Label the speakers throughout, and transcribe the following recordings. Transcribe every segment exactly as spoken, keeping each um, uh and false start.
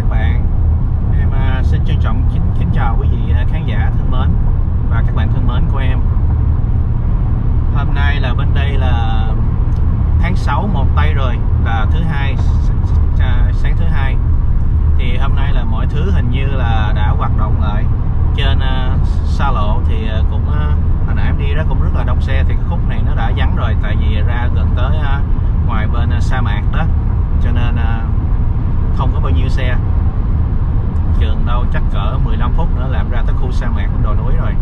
Speaker 1: các bạn. Em uh, xin trân trọng kính, kính chào quý vị khán giả thân mến và các bạn thân mến của em. Hôm nay là bên đây là tháng sáu một tây rồi, là thứ hai, sáng thứ hai. Thì hôm nay là mọi thứ hình như là đã hoạt động lại. Trên uh, xa lộ thì uh, cũng uh, hồi nãy em đi đó cũng rất là đông xe. Thì cái khúc này nó đã vắng rồi, tại vì ra gần tới uh, ngoài bên uh, sa mạc đó, cho nên uh, không có bao nhiêu xe. Chừng đâu chắc cỡ mười lăm phút nữa làm ra tới khu sa mạc đồi núi rồi.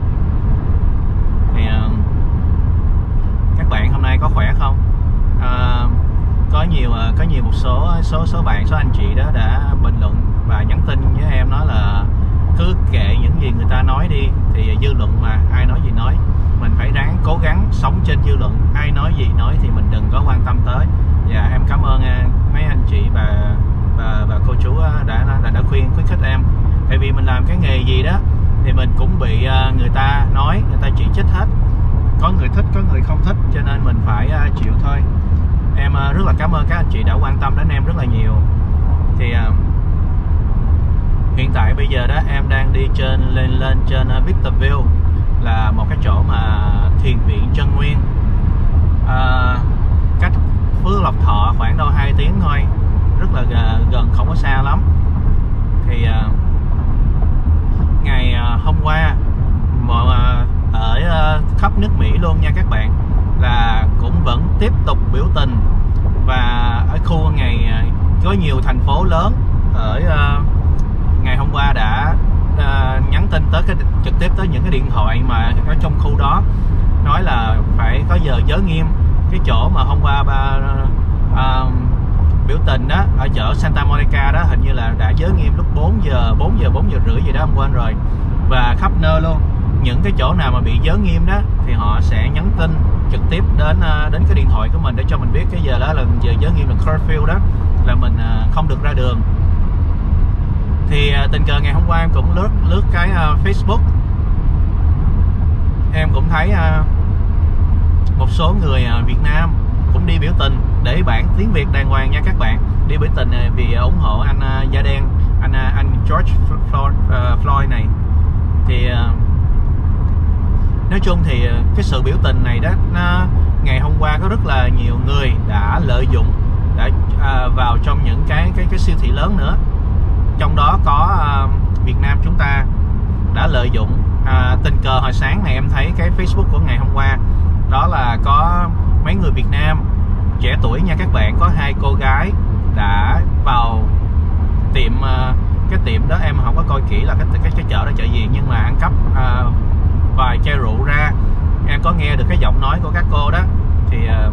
Speaker 1: Thì uh, các bạn hôm nay có khỏe không? Uh, có nhiều uh, có nhiều một số số số bạn, số anh chị đó đã bình luận và nhắn tin với em nói là cứ kệ những gì người ta nói đi, thì dư luận mà, ai nói gì nói, mình phải ráng cố gắng sống trên dư luận, ai nói gì nói thì mình đừng có quan tâm tới. Và em cảm ơn uh, mấy anh chị và và, và cô chú đã, đã đã khuyên khuyến khích em. Tại vì mình làm cái nghề gì đó thì mình cũng bị uh, người ta nói, người ta chỉ trích hết, có người thích có người không thích, cho nên mình phải uh, chịu thôi. Em uh, rất là cảm ơn các anh chị đã quan tâm đến em rất là nhiều. Thì uh, hiện tại bây giờ đó em đang đi trên lên lên trên uh, Victorville, là một cái chỗ mà thiền viện Chân Nguyên, uh, cách Phước Lộc Thọ khoảng đâu hai tiếng thôi, rất là gần, không có xa lắm. Thì uh, ngày uh, hôm qua mọi, uh, ở uh, khắp nước Mỹ luôn nha các bạn, là cũng vẫn tiếp tục biểu tình. Và ở khu ngày uh, có nhiều thành phố lớn ở uh, ngày hôm qua đã uh, nhắn tin tới cái trực tiếp tới những cái điện thoại mà ở trong khu đó, nói là phải có giờ giới nghiêm. Cái chỗ mà hôm qua ba uh, biểu tình đó ở chợ Santa Monica đó, hình như là đã giới nghiêm lúc bốn giờ, bốn giờ, bốn giờ rưỡi gì đó, em quên rồi. Và khắp nơi luôn, những cái chỗ nào mà bị giới nghiêm đó thì họ sẽ nhắn tin trực tiếp đến đến cái điện thoại của mình để cho mình biết cái giờ đó là giờ giới nghiêm, là curfew đó, là mình không được ra đường. Thì tình cờ ngày hôm qua em cũng lướt lướt cái uh, Facebook, em cũng thấy uh, một số người uh, Việt Nam cũng đi biểu tình để bản tiếng Việt đàng hoàng nha các bạn, đi biểu tình vì ủng hộ anh uh, da đen, anh uh, anh George Floyd, uh, Floyd này. Thì uh, nói chung thì uh, cái sự biểu tình này đó, nó, ngày hôm qua có rất là nhiều người đã lợi dụng, đã uh, vào trong những cái cái cái siêu thị lớn nữa, trong đó có uh, Việt Nam chúng ta đã lợi dụng. Uh, tình cờ hồi sáng này em thấy cái Facebook của ngày hôm qua, đó là có mấy người Việt Nam trẻ tuổi nha các bạn, có hai cô gái đã vào tiệm, uh, cái tiệm đó em không có coi kỹ là cái cái, cái chợ đó chợ gì, nhưng mà ăn cắp uh, vài chai rượu ra. Em có nghe được cái giọng nói của các cô đó, thì uh,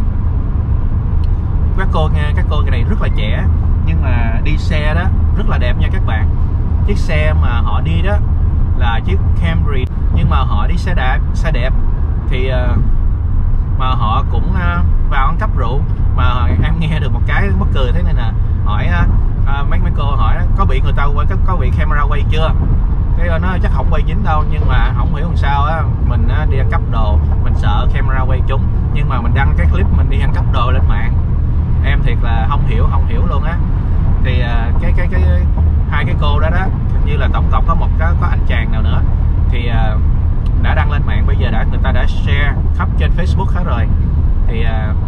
Speaker 1: các cô nghe các cô này rất là trẻ, nhưng mà đi xe đó rất là đẹp nha các bạn. Chiếc xe mà họ đi đó là chiếc Camry, nhưng mà họ đi xe đẹp, xe đẹp. Thì uh, mà họ cũng uh, vào ăn cắp rượu. Mà em nghe được một cái mắc cười thế này nè, hỏi uh, mấy mấy cô hỏi có bị người ta quay, có, có bị camera quay chưa? Cái nó chắc không quay dính đâu, nhưng mà không hiểu làm sao á, mình uh, đi ăn cắp đồ, mình sợ camera quay chúng, nhưng mà mình đăng cái clip mình đi ăn cắp đồ lên mạng. Em thiệt là không hiểu không hiểu luôn á. Thì uh, cái cái cái hai cái cô đó đó, hình như là tổng cộng có một cái có anh chàng nào nữa, thì uh, đã đăng lên mạng, bây giờ đã người ta đã share khắp trên Facebook hết rồi. Thì uh,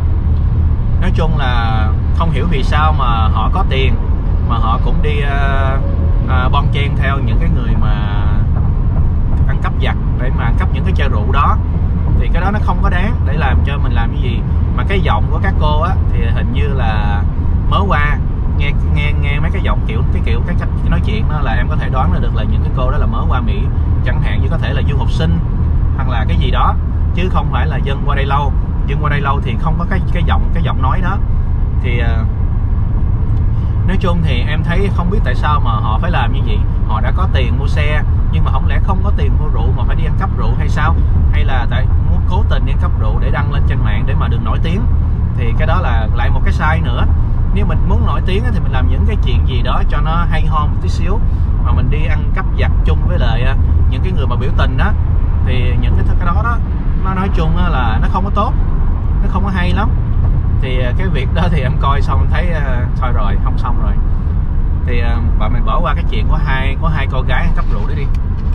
Speaker 1: nói chung là không hiểu vì sao mà họ có tiền mà họ cũng đi uh, uh, bon chen theo những cái người mà ăn cắp giặt để mà ăn cắp những cái chai rượu đó. Thì cái đó nó không có đáng để làm cho mình làm cái gì. Mà cái giọng của các cô á thì hình như là mới qua, nghe nghe nghe mấy cái giọng kiểu cái kiểu cái cách nói chuyện đó là em có thể đoán ra được là những cái cô đó là mới qua Mỹ, chẳng hạn như có thể là du học sinh hoặc là cái gì đó, chứ không phải là dân qua đây lâu. Dân qua đây lâu thì không có cái cái giọng cái giọng nói đó. Thì uh, nói chung thì em thấy không biết tại sao mà họ phải làm như vậy. Họ đã có tiền mua xe, nhưng mà không lẽ không có tiền mua rượu mà phải đi ăn cắp rượu hay sao? Hay là tại muốn cố tình đi ăn cắp rượu để đăng lên trên mạng để mà được nổi tiếng? Thì cái đó là lại một cái sai nữa. Nếu mình muốn nổi tiếng thì mình làm những cái chuyện gì đó cho nó hay ho một tí xíu, mà mình đi ăn cắp giặt chung với lại những cái người mà biểu tình đó, thì những cái cái đó đó nó nói chung là nó không có tốt, nó không có hay lắm. Thì cái việc đó thì em coi xong thấy uh, thôi rồi, không xong rồi. Thì uh, bọn mình bỏ qua cái chuyện có hai có hai cô gái ăn cắp rượu đấy đi.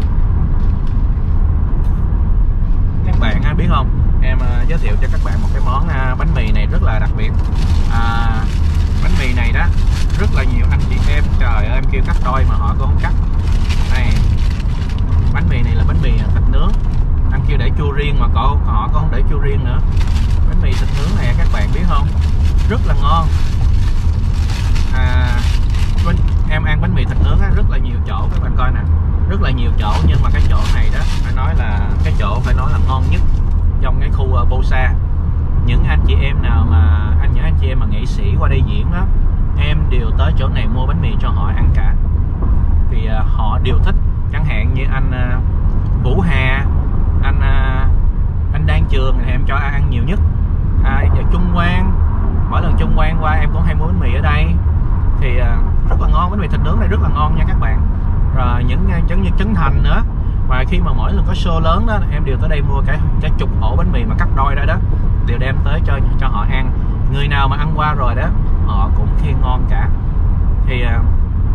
Speaker 1: Các bạn uh, biết không, em uh, giới thiệu cho các bạn một cái món uh, bánh mì này rất là đặc biệt. uh, Bánh mì này đó rất là nhiều anh chị em, trời ơi, em kêu cắt đôi mà họ cũng không cắt. Này, bánh mì này là bánh mì thịt nướng, anh kêu để chua riêng mà họ họ có không để chua riêng nữa. Bánh mì thịt nướng này các bạn biết không, rất là ngon. à, em ăn bánh mì thịt nướng á, rất là nhiều chỗ các bạn coi nè, rất là nhiều chỗ, nhưng mà cái chỗ này đó phải nói là cái chỗ phải nói là ngon nhất trong cái khu uh, Bosa. Những anh chị em nào mà anh những anh chị em mà nghệ sĩ qua đây diễn đó, em đều tới chỗ này mua bánh mì cho họ ăn cả, vì uh, họ đều thích. Chẳng hạn như anh uh, Vũ Hà, anh uh, anh Đan Trường thì em cho ăn nhiều nhất. À, Trung Quang, mỗi lần Trung Quang qua em cũng hay mua bánh mì ở đây, thì uh, rất là ngon. Bánh mì thịt nướng này rất là ngon nha các bạn. Rồi những giống như Trấn Thành nữa, và khi mà mỗi lần có show lớn đó, em đều tới đây mua cái cái chục ổ bánh mì mà cắt đôi ra đó, đều đem tới cho cho họ ăn. Người nào mà ăn qua rồi đó, họ cũng khen ngon cả. Thì uh,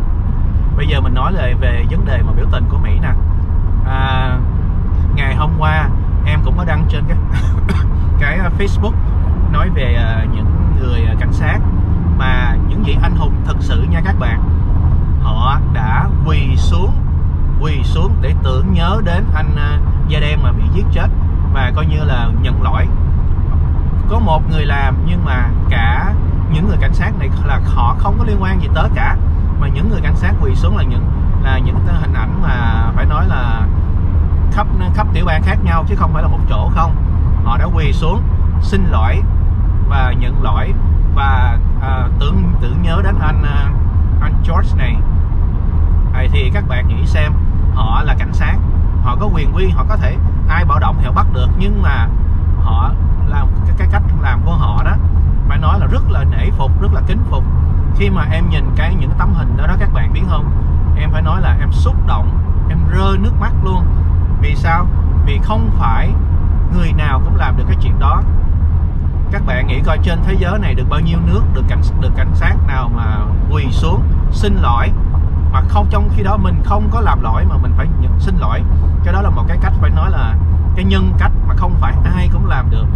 Speaker 1: bây giờ mình nói lại về vấn đề mà biểu tình của Mỹ nè. À, ngày hôm qua em cũng có đăng trên cái cái Facebook nói về uh, những người cảnh sát mà những vị anh hùng thực sự nha các bạn. Họ đã quỳ xuống quỳ xuống để tưởng nhớ đến anh uh, da đen mà bị giết chết, và coi như là nhận lỗi. Có một người làm, nhưng mà cả những người cảnh sát này là họ không có liên quan gì tới cả, mà những người cảnh sát quỳ xuống là những là những cái hình ảnh mà phải nói là khắp khắp tiểu bang khác nhau, chứ không phải là một chỗ không. Họ đã quỳ xuống xin lỗi và nhận lỗi, và à, tưởng tưởng nhớ đến anh anh George này. À, thì các bạn nghĩ xem, họ là cảnh sát, họ có quyền quy, họ có thể ai bạo động thì họ bắt được, nhưng mà họ làm cái, cái cách làm của họ đó phải nói là rất là nể phục, rất là kính phục. Khi mà em nhìn cái những cái tấm hình đó đó các bạn biết không, em phải nói là em xúc động, em rơi nước mắt luôn. Vì sao? Vì không phải người nào cũng làm được cái chuyện đó. Các bạn nghĩ coi, trên thế giới này được bao nhiêu nước được cảnh được cảnh sát nào mà quỳ xuống xin lỗi, mà không trong khi đó mình không có làm lỗi mà mình phải nhận xin lỗi. Cái đó là một cái cách phải nói là cái nhân cách mà không phải ai cũng làm được.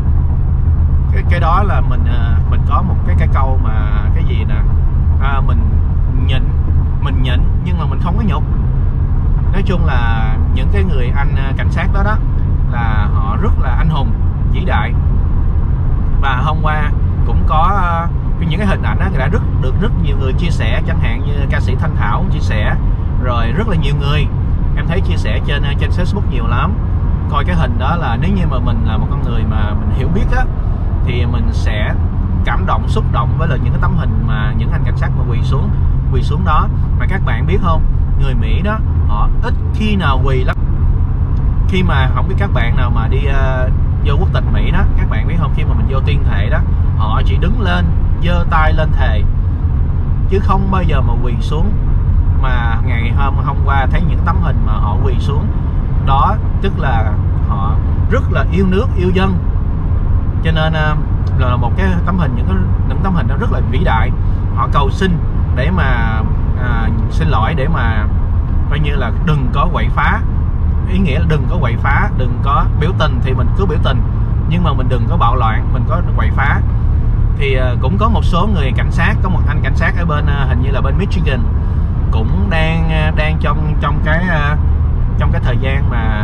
Speaker 1: Cái cái đó là mình mình có một cái cái câu mà cái gì nè, à, mình nhịn mình nhịn nhưng mà mình không có nhục. Nói chung là những cái người anh cảnh sát đó đó là họ rất là anh hùng vĩ đại. Và hôm qua cũng có những cái hình ảnh đó đã rất được rất nhiều người chia sẻ, chẳng hạn như ca sĩ Thanh Thảo chia sẻ, rồi rất là nhiều người em thấy chia sẻ trên trên Facebook nhiều lắm. Coi cái hình đó là nếu như mà mình là một con người mà mình hiểu biết á, thì mình sẽ cảm động, xúc động với là những cái tấm hình mà những anh cảnh sát mà quỳ xuống quỳ xuống đó. Mà các bạn biết không, người Mỹ đó họ ít khi nào quỳ lắm. Khi mà không biết các bạn nào mà đi uh, vô quốc tịch Mỹ đó, các bạn biết không, khi mà mình vô tuyên thệ đó, họ chỉ đứng lên giơ tay lên thề, chứ không bao giờ mà quỳ xuống. Mà ngày hôm hôm qua thấy những tấm hình mà họ quỳ xuống đó, tức là họ rất là yêu nước, yêu dân. Cho nên uh, là một cái tấm hình, những cái những tấm hình đó rất là vĩ đại. Họ cầu xin để mà uh, xin lỗi, để mà coi như là đừng có quậy phá. Ý nghĩa là đừng có quậy phá, đừng có biểu tình thì mình cứ biểu tình, nhưng mà mình đừng có bạo loạn, mình có quậy phá. Thì uh, cũng có một số người cảnh sát, có một anh cảnh sát ở bên uh, hình như là bên Michigan cũng đang uh, đang trong trong cái uh, trong cái thời gian mà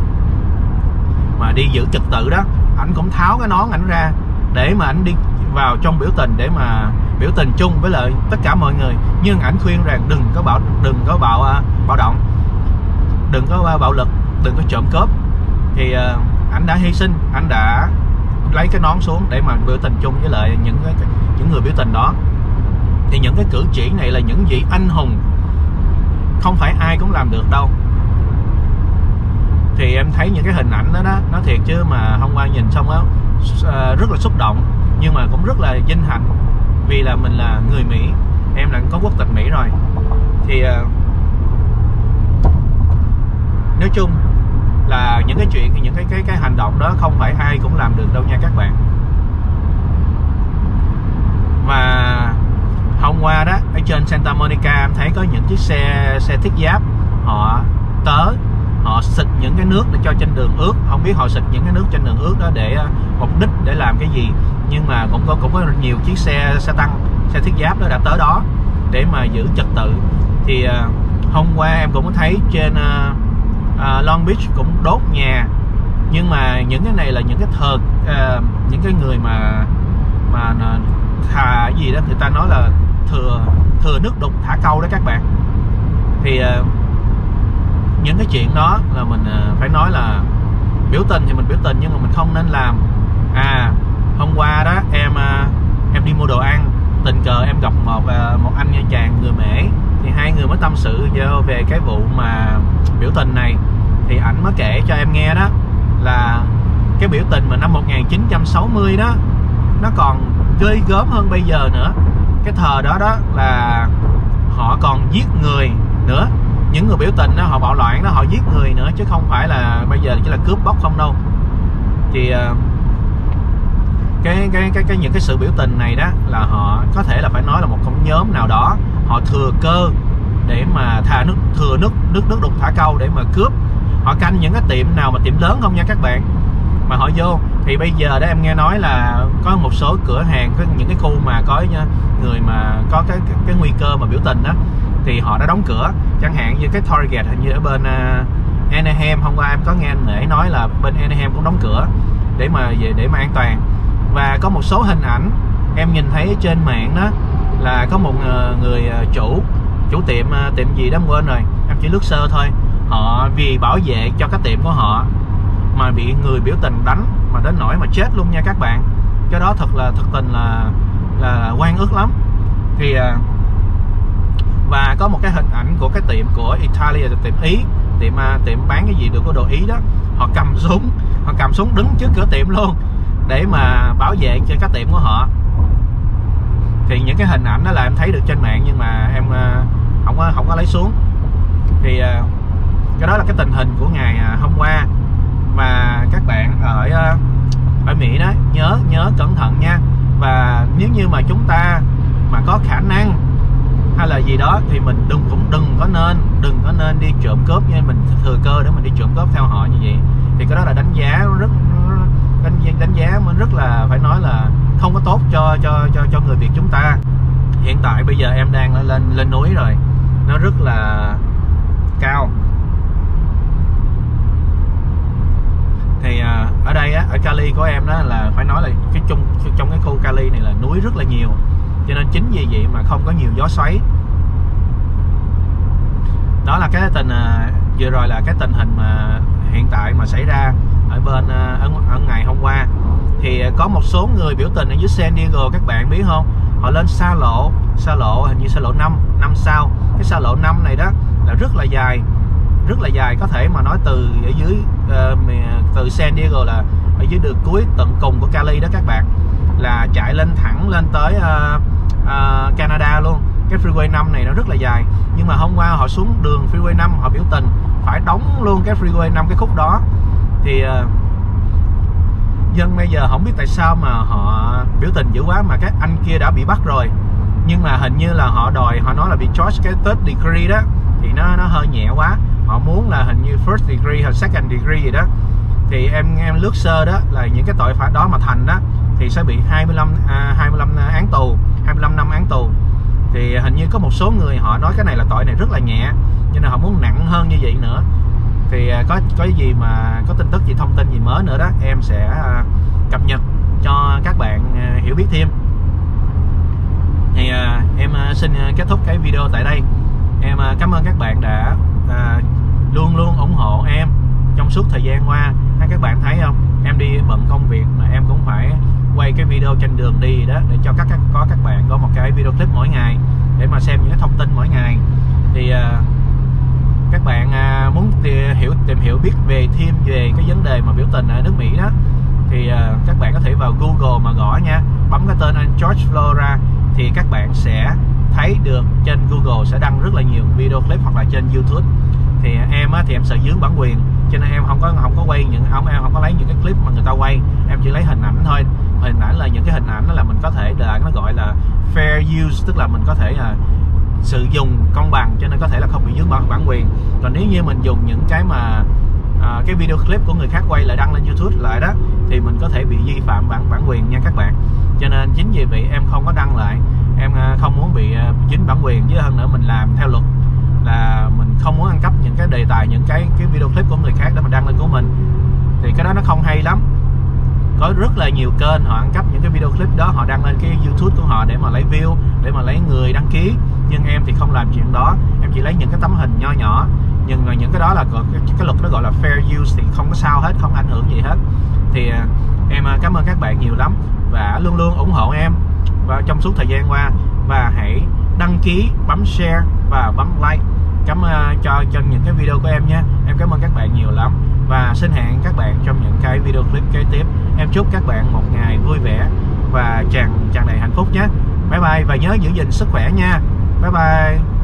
Speaker 1: mà đi giữ trật tự đó, ảnh cũng tháo cái nón ảnh ra để mà ảnh đi vào trong biểu tình, để mà biểu tình chung với lại tất cả mọi người. Nhưng ảnh khuyên rằng đừng có bạo đừng có bạo uh, bạo động, đừng có bạo lực, đừng có trộm cướp. Thì uh, anh đã hy sinh, anh đã lấy cái nón xuống để mà biểu tình chung với lại những cái những người biểu tình đó. Thì những cái cử chỉ này là những vị anh hùng, không phải ai cũng làm được đâu. Thì em thấy những cái hình ảnh đó đó, nó thiệt chứ mà hôm qua nhìn xong đó uh, rất là xúc động, nhưng mà cũng rất là vinh hạnh vì là mình là người Mỹ, em đã có quốc tịch Mỹ rồi. Thì uh, nói chung là những cái chuyện, những cái cái cái hành động đó không phải ai cũng làm được đâu nha các bạn. Và hôm qua đó ở trên Santa Monica em thấy có những chiếc xe xe thiết giáp họ tới, họ xịt những cái nước để cho trên đường ướt. Không biết họ xịt những cái nước trên đường ướt đó để mục đích để làm cái gì, nhưng mà cũng có cũng có nhiều chiếc xe xe tăng, xe thiết giáp đó đã tới đó để mà giữ trật tự. Thì uh, hôm qua em cũng có thấy trên uh, uh, Long Beach cũng đốt nhà, nhưng mà những cái này là những cái thờ uh, những cái người mà mà thà gì đó, người ta nói là thừa thừa nước đục thả câu đó các bạn. Thì uh, những cái chuyện đó là mình uh, phải nói là biểu tình thì mình biểu tình, nhưng mà mình không nên làm. À, hôm qua đó em uh, em đi mua đồ ăn, tình cờ em gặp một uh, một anh nha chàng người Mễ, thì hai người mới tâm sự về cái vụ mà biểu tình này. Thì ảnh mới kể cho em nghe đó là cái biểu tình mà năm một nghìn chín trăm sáu mươi đó nó còn ghê gớm hơn bây giờ nữa. Cái thời đó đó là họ còn giết người nữa, những người biểu tình đó họ bạo loạn đó, họ giết người nữa, chứ không phải là bây giờ chỉ là cướp bóc không đâu. Thì cái cái cái cái những cái sự biểu tình này đó là họ có thể là phải nói là một con nhóm nào đó họ thừa cơ để mà thả nước thừa nước nước nước đục thả câu để mà cướp. Họ canh những cái tiệm nào mà tiệm lớn không nha các bạn, mà họ vô. Thì bây giờ đó em nghe nói là có một số cửa hàng, có những cái khu mà có người mà có cái cái, cái nguy cơ mà biểu tình đó, thì họ đã đóng cửa. Chẳng hạn như cái Target hình như ở bên uh, Anaheim, hôm qua em có nghe anh Nể nói là bên Anaheim cũng đóng cửa để mà về để mà an toàn. Và có một số hình ảnh em nhìn thấy trên mạng đó là có một người chủ chủ tiệm tiệm gì đó em quên rồi, em chỉ lướt sơ thôi. Họ vì bảo vệ cho cái tiệm của họ mà bị người biểu tình đánh, mà đến nỗi mà chết luôn nha các bạn. Cái đó thật là thật tình là là oan ức lắm. Thì và có một cái hình ảnh của cái tiệm của Italia, tiệm Ý, tiệm tiệm bán cái gì được của đồ Ý đó, họ cầm súng, họ cầm súng đứng trước cửa tiệm luôn để mà bảo vệ cho cái tiệm của họ. Thì những cái hình ảnh đó là em thấy được trên mạng, nhưng mà em không có không có lấy xuống. Thì cái đó là cái tình hình của ngày hôm qua. Mà các bạn ở ở Mỹ đó nhớ nhớ cẩn thận nha. Và nếu như mà chúng ta mà có khả năng hay là gì đó thì mình đừng cũng đừng có nên đừng có nên đi trộm cướp nha. Mình thừa cơ để mình đi trộm cướp theo họ như vậy thì cái đó là đánh giá rất đánh, đánh giá mình rất là phải nói là không có tốt cho cho cho cho người Việt chúng ta. Hiện tại bây giờ em đang lên lên núi rồi, nó rất là cao. Thì uh, ở đây á, ở Cali của em đó là phải nói là cái chung trong cái khu Cali này là núi rất là nhiều, cho nên chính vì vậy mà không có nhiều gió xoáy. Đó là cái tình uh, vừa rồi là cái tình hình mà hiện tại mà xảy ra ở bên uh, ở, ở ngày hôm qua. Thì uh, có một số người biểu tình ở dưới San Diego, các bạn biết không? Họ lên xa lộ, xa lộ hình như xa lộ năm, năm sao. Cái xa lộ năm này đó là rất là dài, rất là dài, có thể mà nói từ ở dưới uh, từ San Diego là ở dưới đường cuối tận cùng của Cali đó các bạn, là chạy lên thẳng lên tới uh, uh, Canada luôn. Cái freeway năm này nó rất là dài, nhưng mà hôm qua họ xuống đường freeway năm họ biểu tình phải đóng luôn cái freeway năm, cái khúc đó. Thì uh, dân bây giờ không biết tại sao mà họ biểu tình dữ quá, mà các anh kia đã bị bắt rồi, nhưng mà hình như là họ đòi, họ nói là bị charge cái third degree đó, thì nó nó hơi nhẹ quá. Họ muốn là hình như first degree hay second degree gì đó. Thì em em lướt sơ đó là những cái tội phạm đó mà thành đó thì sẽ bị hai mươi lăm, à, hai mươi lăm án tù, hai mươi lăm năm án tù. Thì hình như có một số người họ nói cái này là tội này rất là nhẹ, nhưng mà họ muốn nặng hơn như vậy nữa. Thì có có gì mà có tin tức gì, thông tin gì mới nữa đó em sẽ cập nhật cho các bạn hiểu biết thêm. Thì em xin kết thúc cái video tại đây. Em cảm ơn các bạn đã à, luôn luôn ủng hộ em trong suốt thời gian qua. Các bạn thấy không, em đi bận công việc mà em cũng phải quay cái video trên đường đi đó, để cho các, các có các bạn có một cái video clip mỗi ngày để mà xem những cái thông tin mỗi ngày. Thì à, các bạn à, muốn tìm hiểu tìm hiểu biết về thêm về cái vấn đề mà biểu tình ở nước Mỹ đó, thì à, các bạn có thể vào Google mà gõ nha, bấm cái tên anh George Floyd ra thì các bạn sẽ thấy được trên Google sẽ đăng rất là nhiều video clip, hoặc là trên YouTube. Thì em á, thì em sợ dướng bản quyền, cho nên em không có không có quay những ông em không có lấy những cái clip mà người ta quay, em chỉ lấy hình ảnh thôi. Hình ảnh là những cái hình ảnh đó là mình có thể là nó gọi là fair use, tức là mình có thể là sự dùng công bằng cho nên có thể là không bị dướng bản, bản quyền. Còn nếu như mình dùng những cái mà à, cái video clip của người khác quay lại đăng lên YouTube lại đó thì mình có thể bị vi phạm bản bản quyền nha các bạn. Cho nên chính vì vậy em không có đăng lại, em không muốn bị dính bản quyền. Với hơn nữa mình làm theo luật là mình không muốn ăn cắp những cái đề tài, những cái cái video clip của người khác để mình đăng lên của mình, thì cái đó nó không hay lắm. Có rất là nhiều kênh họ ăn cắp những cái video clip đó, họ đăng lên cái YouTube của họ để mà lấy view, để mà lấy người đăng ký. Nhưng em thì không làm chuyện đó, em chỉ lấy những cái tấm hình nho nhỏ. Nhưng mà những cái đó là cái, cái luật nó gọi là fair use thì không có sao hết, không ảnh hưởng gì hết. Thì em cảm ơn các bạn nhiều lắm và luôn luôn ủng hộ em và trong suốt thời gian qua, và hãy đăng ký, bấm share và bấm like cảm uh, cho cho những cái video của em nha. Em cảm ơn các bạn nhiều lắm và xin hẹn các bạn trong những cái video clip kế tiếp. Em chúc các bạn một ngày vui vẻ và tràn tràn đầy hạnh phúc nhé. Bye bye và nhớ giữ gìn sức khỏe nha. Bye bye.